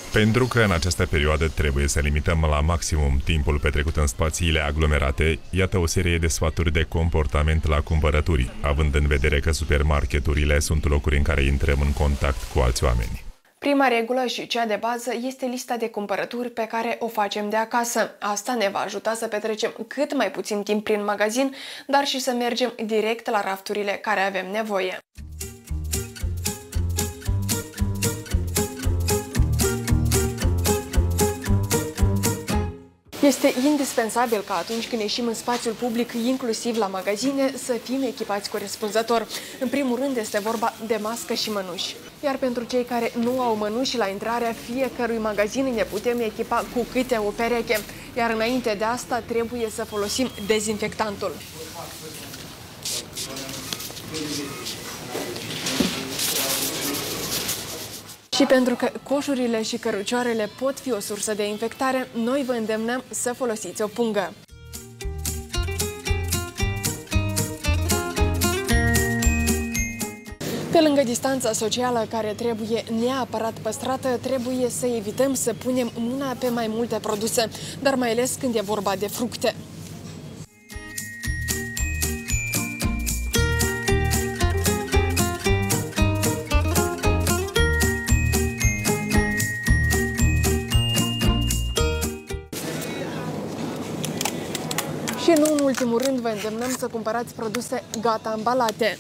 Pentru că în această perioadă trebuie să limităm la maximum timpul petrecut în spațiile aglomerate, iată o serie de sfaturi de comportament la cumpărături, având în vedere că supermarketurile sunt locuri în care intrăm în contact cu alți oameni. Prima regulă și cea de bază este lista de cumpărături pe care o facem de acasă. Asta ne va ajuta să petrecem cât mai puțin timp prin magazin, dar și să mergem direct la rafturile care avem nevoie. Este indispensabil ca atunci când ieșim în spațiul public, inclusiv la magazine, să fim echipați corespunzător. În primul rând este vorba de mască și mănuși. Iar pentru cei care nu au mănuși la intrarea fiecărui magazin, ne putem echipa cu câte o pereche. Iar înainte de asta trebuie să folosim dezinfectantul. Și pentru că coșurile și cărucioarele pot fi o sursă de infectare, noi vă îndemnăm să folosiți o pungă. Pe lângă distanța socială care trebuie neapărat păstrată, trebuie să evităm să punem mâna pe mai multe produse, dar mai ales când e vorba de fructe. Și nu în ultimul rând vă îndemnăm să cumpărați produse gata ambalate.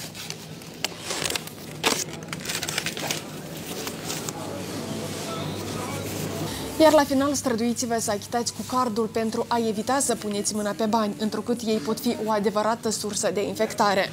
Iar la final străduiți-vă să achitați cu cardul pentru a evita să puneți mâna pe bani, întrucât ei pot fi o adevărată sursă de infectare.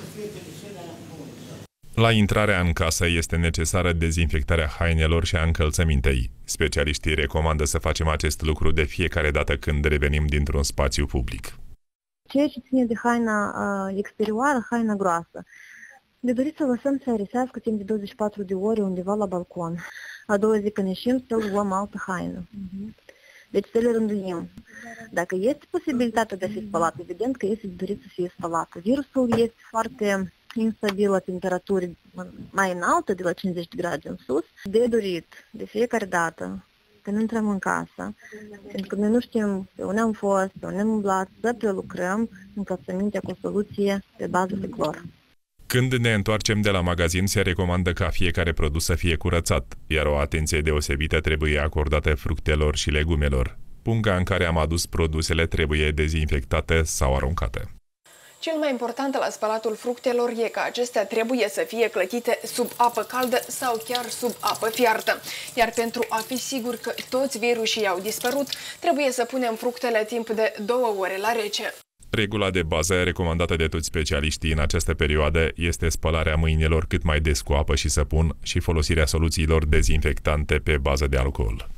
La intrarea în casă este necesară dezinfectarea hainelor și a încălțămintei. Specialiștii recomandă să facem acest lucru de fiecare dată când revenim dintr-un spațiu public. Ceea ce ține de haina exterioară, haina groasă, de dorit să lăsăm să aerisească timp de 24 de ore undeva la balcon. A doua zi când ieșim să luăm altă haină. Deci să le rânduim. Dacă este posibilitatea de a fi spălată, evident că este de dorit să fie spălată. Virusul este foarte instabil la temperaturi mai înaltă, de la 50 de grade în sus. De dorit, de fiecare dată, când intrăm în casă, pentru că noi nu știm pe unde am fost, pe unde am umblat, să prelucrăm încălțămintea cu o soluție pe bază de clor. Când ne întoarcem de la magazin, se recomandă ca fiecare produs să fie curățat, iar o atenție deosebită trebuie acordată fructelor și legumelor. Punga în care am adus produsele trebuie dezinfectată sau aruncată. Cel mai important la spălatul fructelor e că acestea trebuie să fie clătite sub apă caldă sau chiar sub apă fiartă. Iar pentru a fi sigur că toți virusii au dispărut, trebuie să punem fructele timp de 2 ore la rece. Regula de bază recomandată de toți specialiștii în această perioadă este spălarea mâinilor cât mai des cu apă și săpun și folosirea soluțiilor dezinfectante pe bază de alcool.